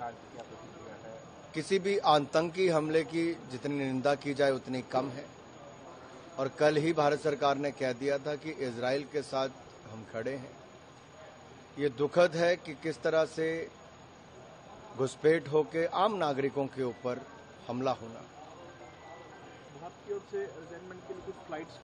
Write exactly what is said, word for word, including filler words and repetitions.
सरकार की क्या प्रतिक्रिया है? किसी भी आतंकी हमले की जितनी निंदा की जाए उतनी कम है और कल ही भारत सरकार ने कह दिया था कि इजराइल के साथ हम खड़े हैं। ये दुखद है कि किस तरह से घुसपैठ होकर आम नागरिकों के ऊपर हमला होना। भारत की ओर से असाइनमेंट के लिए कुछ फ्लाइट्स